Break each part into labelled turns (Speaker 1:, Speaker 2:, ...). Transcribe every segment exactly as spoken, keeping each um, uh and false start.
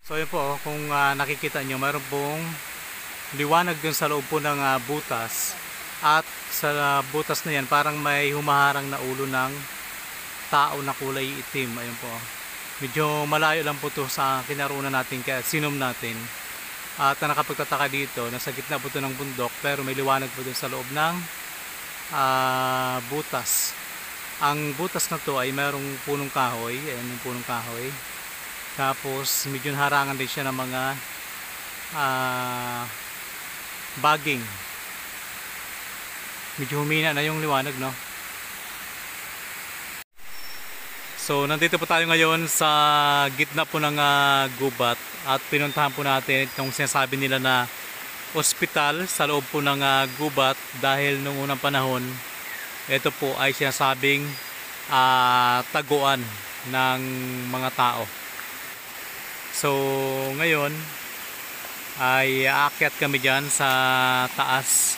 Speaker 1: So yun po, oh, kung uh, nakikita nyo, mayroon pong liwanag dun sa loob po ng uh, butas. At sa uh, butas na yan, parang may humaharang na ulo ng tao na kulay itim. Ayun po. Medyo malayo lang po to sa kinarunan natin, kaya sinom natin. At uh, nakapagtataka dito, nasa gitna po to ng bundok, pero may liwanag po dun sa loob ng uh, butas. Ang butas na to ay mayroong punong kahoy. Ayan yung punong kahoy. Tapos medyo harangan din siya ng mga uh, baging. Medyo humina na yung liwanag, no? So nandito po tayo ngayon sa gitna po ng uh, gubat. At pinuntahan po natin itong sinasabi nila na ospital sa loob po ng uh, gubat. Dahil nung unang panahon, ito po ay sinasabing uh, taguan ng mga tao. So ngayon ay aakyat kami dyan sa taas.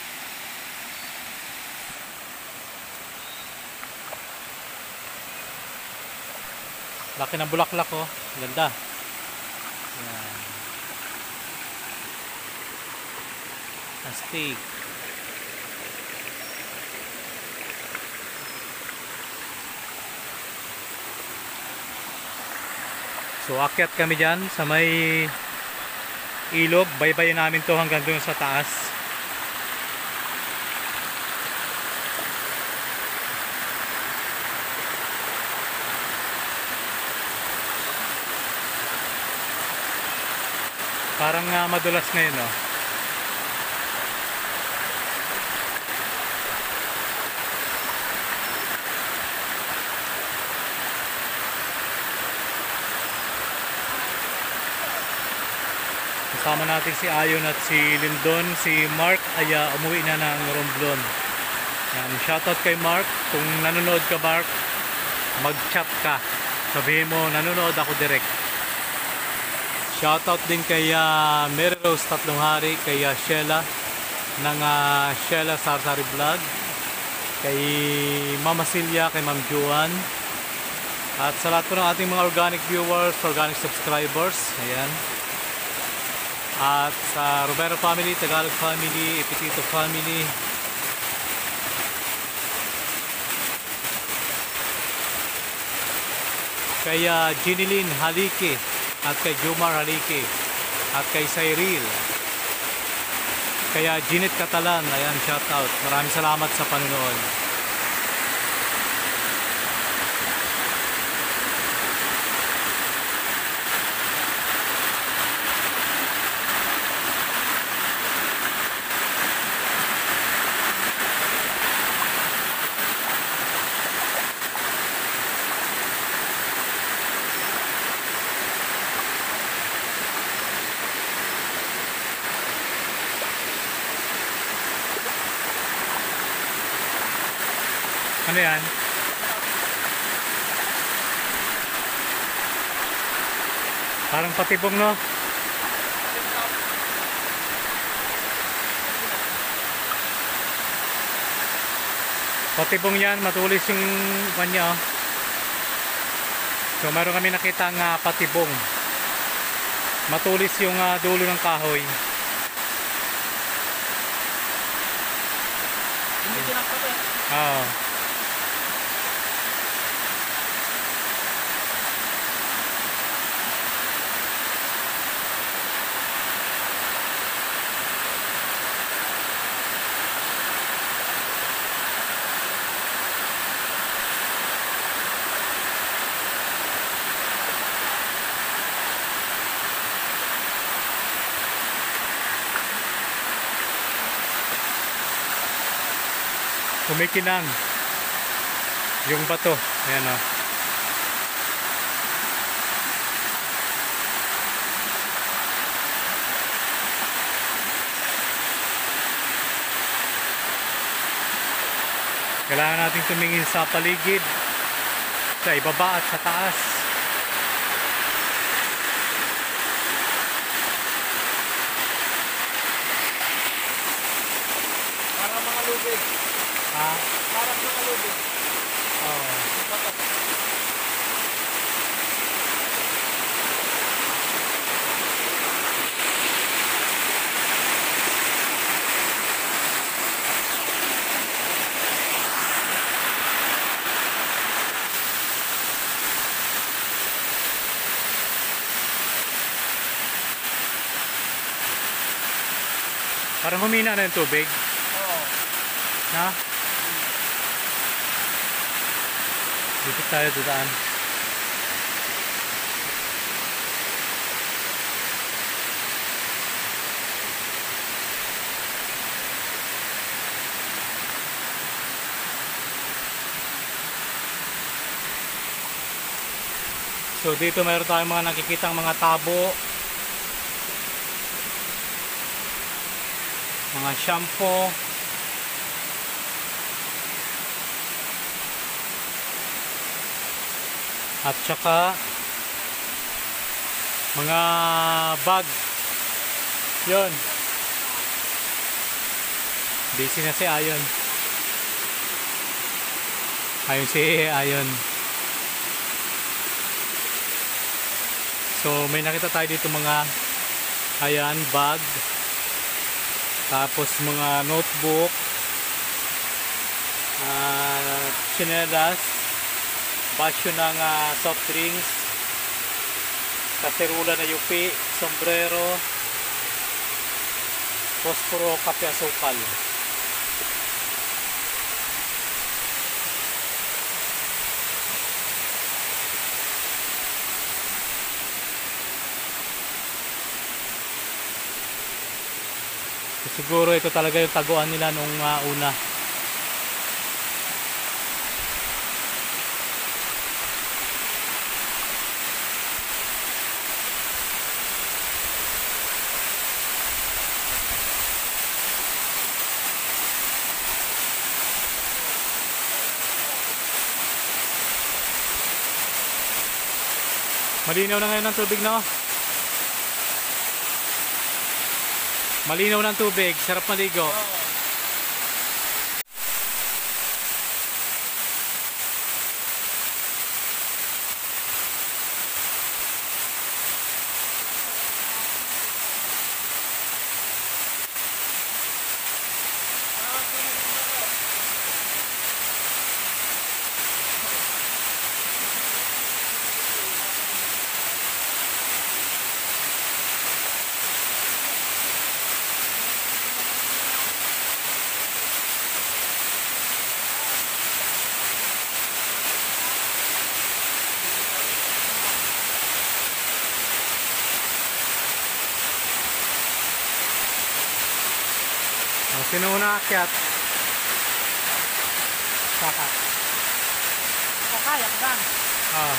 Speaker 1: Laki ng bulaklak, oh. Ganda. Yan. Astig. So akyat kami dyan sa may ilog. Baybayin namin to hanggang doon sa taas. Parang uh, madulas na yun, oh. Kasama natin si Ayon at si Lindon. Si Mark ay uh, umuwi na ng Romblon. Yan, shoutout kay Mark. Kung nanonood ka, Mark, mag-chat ka. Sabihin mo, nanonood ako direct. Shoutout din kay uh, Mary Rose Tatlong Hari, kay uh, Sheila ng uh, Sheila Sarsari Vlog, kay Mama Silya, kay Ma'am Juan, at sa lahat po ng ating mga organic viewers, organic subscribers. Ayan. At sa Robero family, Tagalog family, Epitito family, kay uh, Ginilyn Halike, at kay Jumar Halike, at kay Cyril, kaya Ginit Catalan. Ayan, shout out. Maraming salamat sa panonood. Ano yan? Parang patibong, no? Patibong yan, matulis yung kanya, oh. So meron kami nakita ng uh, patibong. Matulis yung uh, dulo ng kahoy. Hindi kinakapit. Oo. Kumikinang yung bato. Ayan, oh. Kailangan natin tumingin sa paligid, sa ibaba at sa taas.
Speaker 2: Para mga lubid.
Speaker 1: Ha?
Speaker 2: Parang mga lubid.
Speaker 1: Oo. Parang humina na yung tubig.
Speaker 2: Oo.
Speaker 1: Ha? Dito tayo dadaan. So dito mayroon tayong mga nakikitang mga tabo, mga shampoo, at saka mga bag. Yun, busy na si Ayon. Ayun si Ayon. So may nakita tayo dito mga, ayan, bag, tapos mga notebook, uh, chinelas, basyo ng uh, soft drinks, kaserula na yupi, sombrero, posporo, kape, asukal. Siguro ito talaga yung taguan nila nung uh, una. Malinaw na ngayon ang tubig, no? Malinaw ng tubig, sarap maligo. Oh, sino una akyat? Saka.
Speaker 2: Kakayak lang.
Speaker 1: Ah.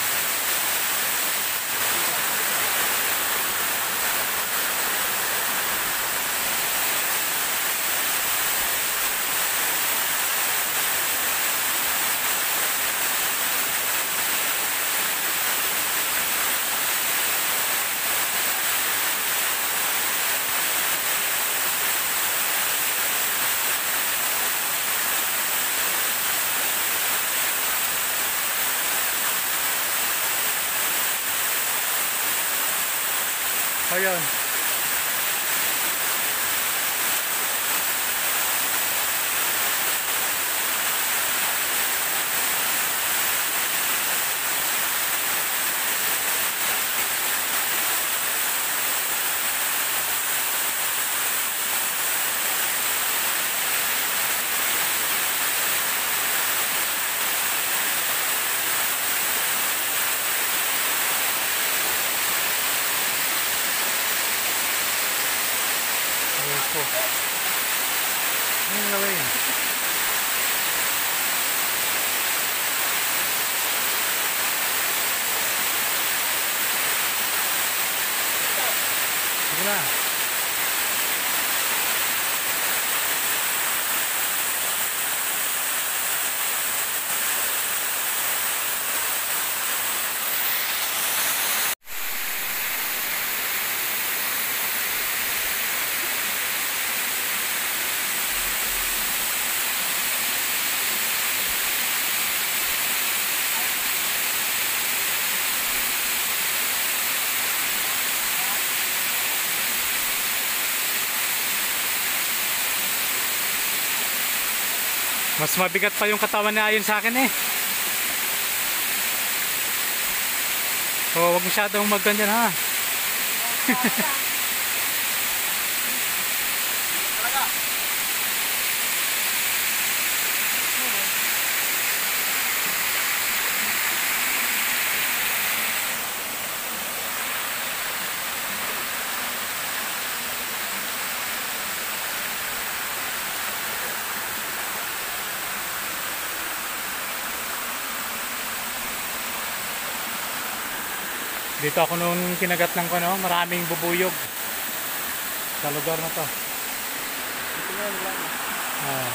Speaker 1: Ayun. Ayun po. Ano yung gawin? Sige na. Mas mabigat pa yung katawan na ayon sa akin eh. Oh, wag masyadong magganyan ha.
Speaker 2: Talaga.
Speaker 1: Dito ako nung kinagat ng ano, maraming bubuyog sa lugar na to.
Speaker 2: Ito nga, wala na.
Speaker 1: Ah.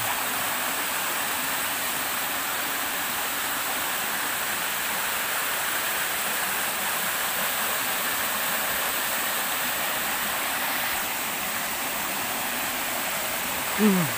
Speaker 1: Hmm.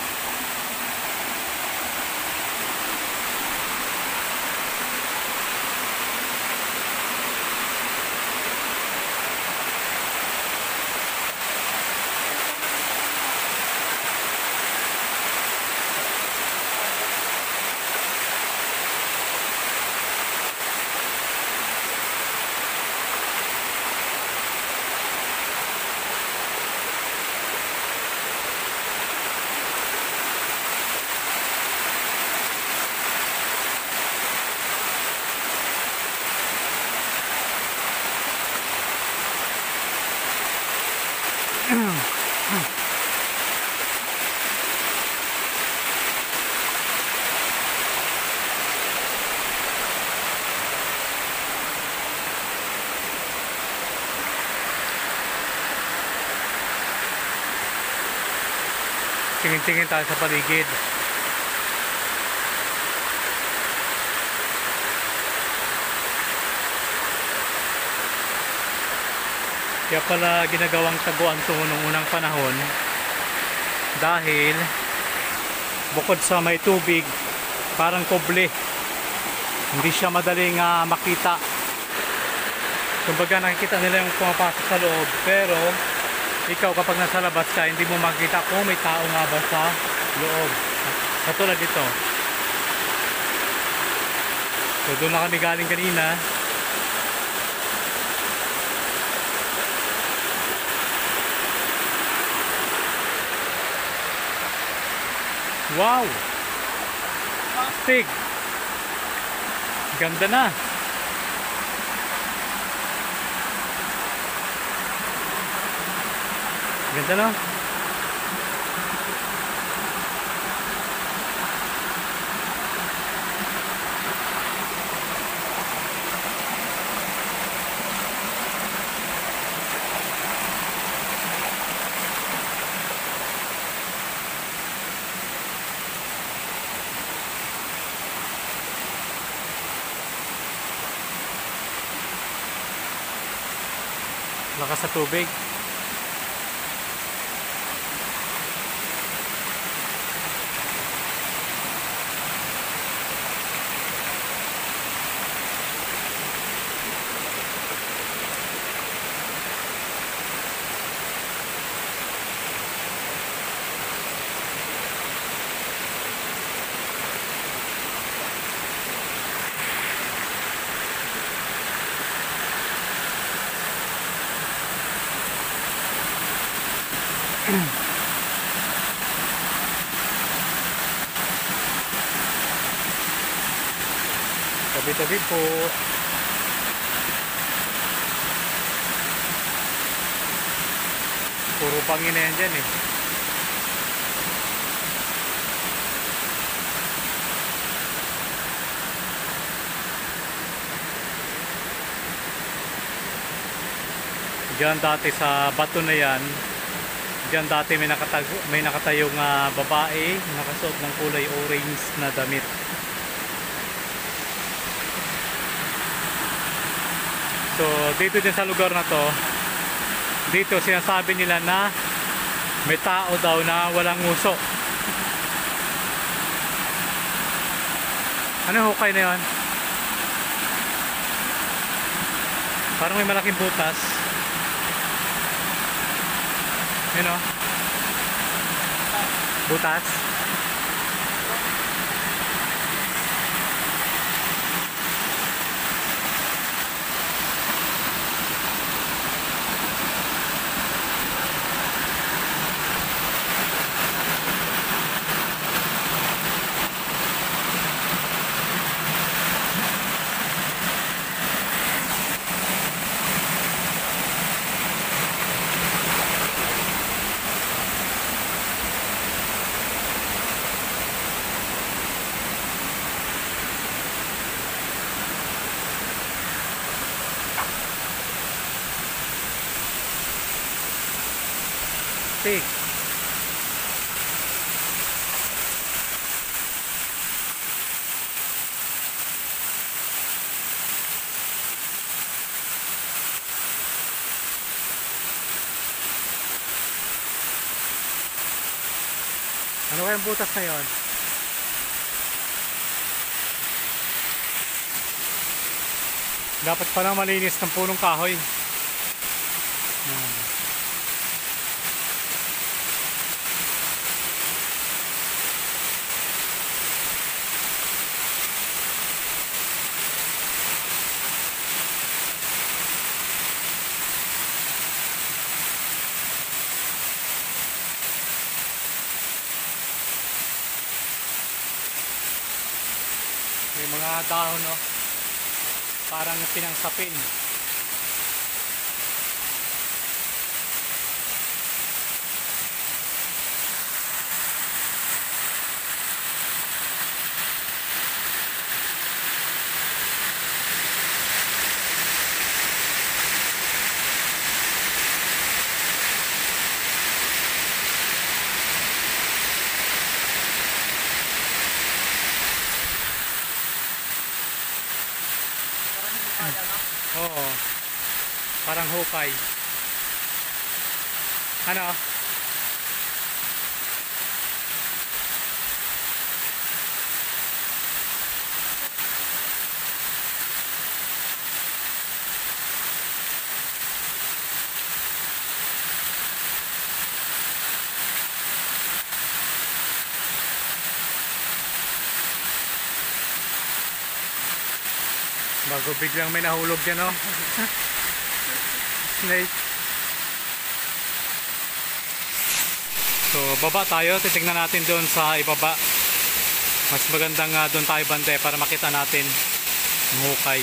Speaker 1: Tingin-tingin tayo sa paligid. Kaya pala ginagawang taguan to nung unang panahon dahil bukod sa may tubig, parang kuble, hindi siya madaling uh, makita. Kumbaga nakikita nila yung pumapasok sa loob, pero ikaw kapag nasa labas ka, hindi mo makita kung may tao nga ba sa loob. Katulad dito. So doon na kami galing kanina. Wow! Astig! Ganda na! Ganda no? Lakas sa tubig. Tabi-tabi po. Puro pangin na yan dyan eh. Diyan dati sa bato na yan, diyan dati may, nakatag may nakatayong uh, babae nakasuot ng kulay orange na damit. So dito din sa lugar na to, dito sinasabi nila na may tao daw na walang nguso. Ano hukay na yun? Parang may malaking butas. Yun o. Butas. kasi. Ano kayang butas na yon? Dapat palang malinis ng punong kahoy. Yan. May mga dahon, no? Parang pinangsapin. Oo. Parang hukay. Ano? Bago biglang may nahulog yan, no? Snake. So, baba tayo. Titignan natin doon sa ibaba. Mas magandang uh, doon tayo bante para makita natin ang hukay.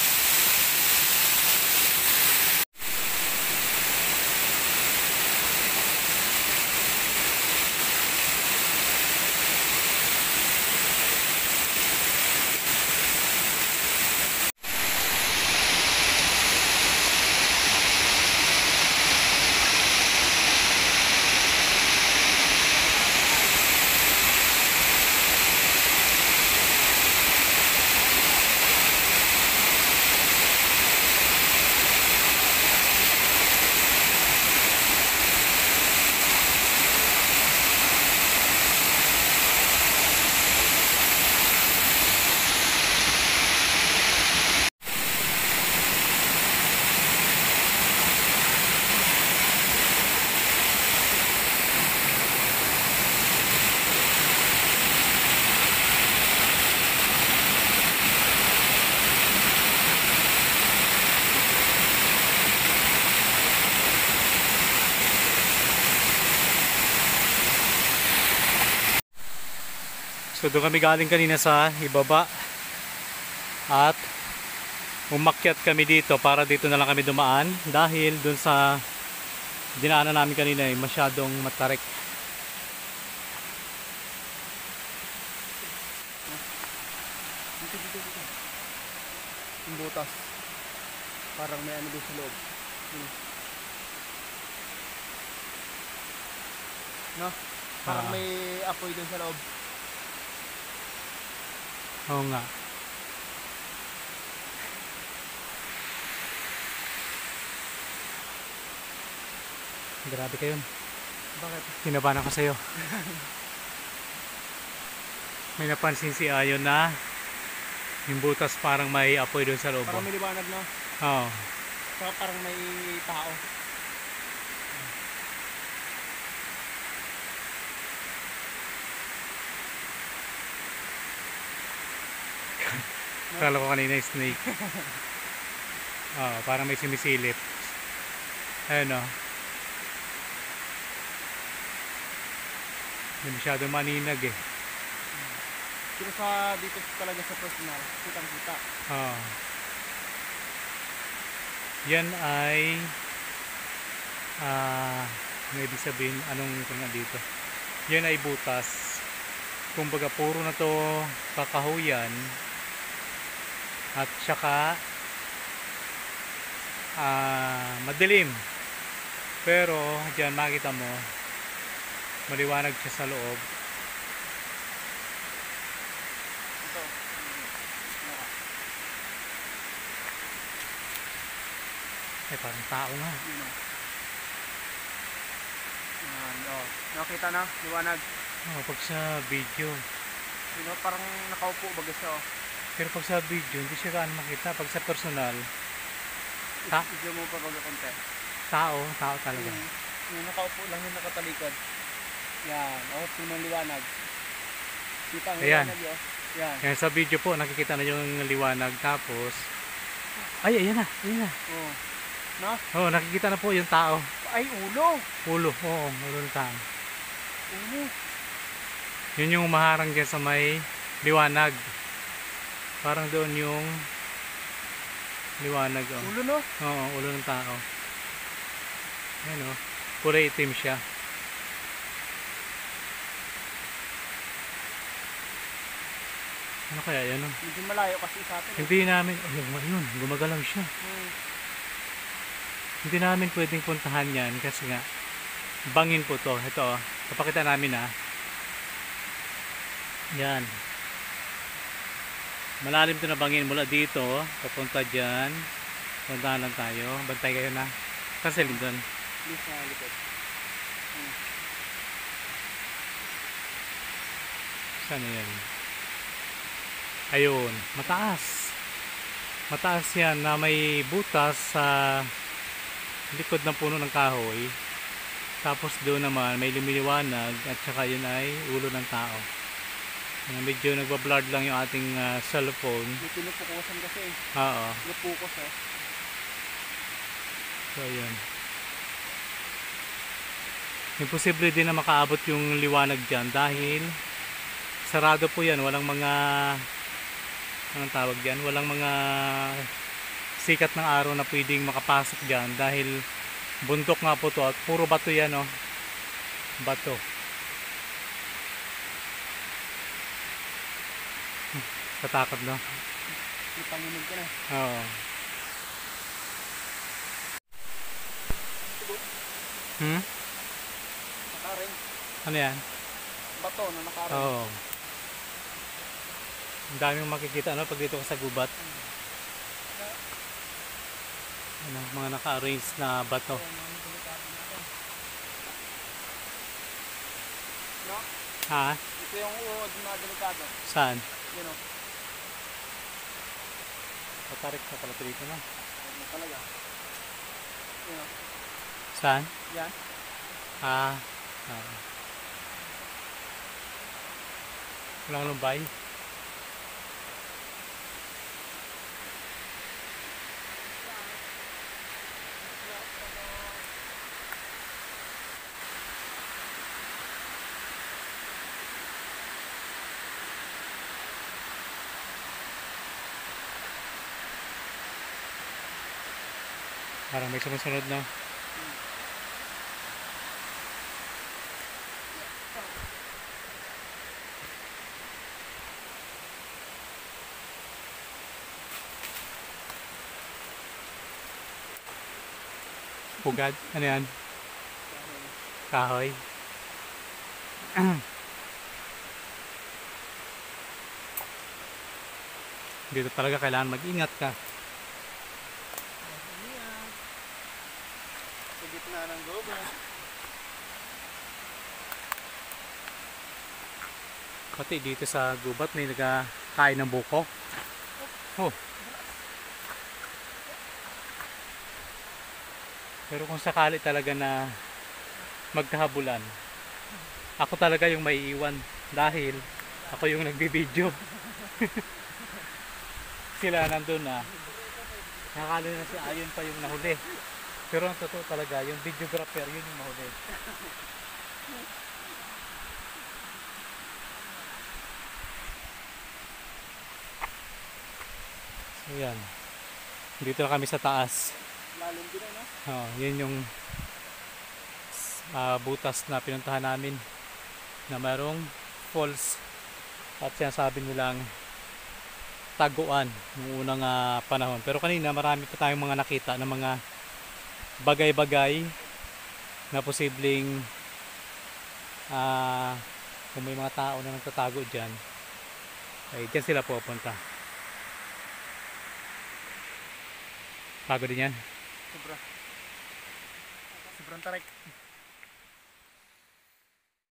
Speaker 1: So doon kami galing kanina sa ibaba at umakyat kami dito para dito na lang kami dumaan dahil doon sa dinaanan namin kanina ay masyadong matarik.
Speaker 2: Dito, dito, dito. Yung butas. Parang may ano doon sa loob. Hmm. No? Parang
Speaker 1: Ah.
Speaker 2: may apoy doon sa loob.
Speaker 1: Oo nga. Grabe kayo.
Speaker 2: Bakit?
Speaker 1: Kinabahan ako sa'yo. May napansin si Ayon na yung butas parang may apoy doon sa loob.
Speaker 2: Parang may liwanag, no?
Speaker 1: Oo.
Speaker 2: Saka parang may tao.
Speaker 1: Akala ko kanina yung snake. Oo, parang may sumisilip. Ayun o. Hindi masyadong maninag eh.
Speaker 2: Pero sa dito talaga sa personal, kitang kita.
Speaker 1: Oo. Yan ay ah, may ibig sabihin anong kanya dito. Yan ay butas. Kumbaga puro na to kakahuyan. At saka ah, madilim. Pero diyan makita mo Maliwanag siya sa loob.
Speaker 2: Ito.
Speaker 1: Ay, parang tao nga.
Speaker 2: Yun o. Yan, oh. Nakita na, liwanag.
Speaker 1: Oh, pag sa video.
Speaker 2: Yun o, parang nakaupo baga siya o.
Speaker 1: Pero pag sa video, hindi siya gaan makita. Pag sa personal, Ta-
Speaker 2: Video mo pa baga konti.
Speaker 1: tao, tao talaga.
Speaker 2: Mm. Yung nakaupo lang yung nakatalikod. Yan, oh, punong liwanag. Kita ang
Speaker 1: Ayan.
Speaker 2: liwanag yun. Yan.
Speaker 1: Yan sa video po, nakikita na yung liwanag. Tapos, ay, ayan na, ayan na.
Speaker 2: Oh. No?
Speaker 1: Oh, nakikita na po yung tao.
Speaker 2: Ay, ulo.
Speaker 1: Ulo, oo, ulo ng tao.
Speaker 2: Ulo.
Speaker 1: Yun yung maharang dyan sa may liwanag. Parang doon yung liwanag. Oh.
Speaker 2: Ulo no?
Speaker 1: Oo, ulo ng tao. Ayan o, kulay itim siya. Ano kaya yan o?
Speaker 2: Medyo malayo kasi sa atin.
Speaker 1: Hindi namin, oh yun, gumagalaw siya.
Speaker 2: Hmm.
Speaker 1: Hindi namin pwedeng puntahan yan kasi nga bangin po to. Ito oh, papakita namin ah. Yan. Malalim to na bangin mula dito papunta dyan. Puntahan lang tayo. Bantay kayo na. Kasi doon.
Speaker 2: Please sa likod. Hmm.
Speaker 1: Saan yan? Ayun, mataas. Mataas yan na may butas sa likod ng puno ng kahoy. Tapos doon naman may lumiliwanag at saka yun ay ulo ng tao. Medyo nagbablurred lang yung ating uh, cellphone.
Speaker 2: May pinupukusan kasi eh.
Speaker 1: Oo.
Speaker 2: Pinupukos eh.
Speaker 1: So yun. Imposible din na makaabot yung liwanag dyan dahil sarado po yan. Walang mga anong tawag dyan? Walang mga sikat ng araw na pwedeng makapasok dyan dahil bundok nga po to at puro bato yan oh. Bato. Katakot no?
Speaker 2: May panginig ka na.
Speaker 1: Oo. Hmm?
Speaker 2: Nakaring.
Speaker 1: Ano yan?
Speaker 2: Bato na nakaring.
Speaker 1: Oo. Ang daming makikita ano pag dito ka sa gubat. Ano, mga naka-arrange na bato.
Speaker 2: No?
Speaker 1: Ha?
Speaker 2: Ito yung uod na delikado.
Speaker 1: Saan?
Speaker 2: Yun o.
Speaker 1: Patarik na pala dito na.
Speaker 2: Ano talaga? Yun o.
Speaker 1: Saan?
Speaker 2: Yan.
Speaker 1: Ah. Ah. Walang lumbay. Parang may sumusunod na. Pugad? Ano yan? Kahoy? Dito talaga kailangan mag-ingat ka.
Speaker 2: Sa gitna ng gubat.
Speaker 1: Pati dito sa gubat may nagkakain ng buko. Oh. Pero kung sakali talaga na magkahabulan, ako talaga yung may iwan dahil ako yung nagbibideo. Sila nandun na. Nakakala na si Ayon pa yung nahuli. Pero ang totoo talaga, yung videographer yun yung nahuli. So yan. Dito na kami sa taas.
Speaker 2: Lalim din eh, no?
Speaker 1: Oh, yun yung uh, butas na pinuntahan namin na mayroong falls at sinasabi nilang taguan noong unang uh, panahon. Pero kanina marami pa tayong mga nakita na mga bagay-bagay na posibleng ah, kung may mga tao na nagtatago dyan, ay dyan sila pupunta. Pagod din yan.
Speaker 2: Sobra. Sobrang tarik.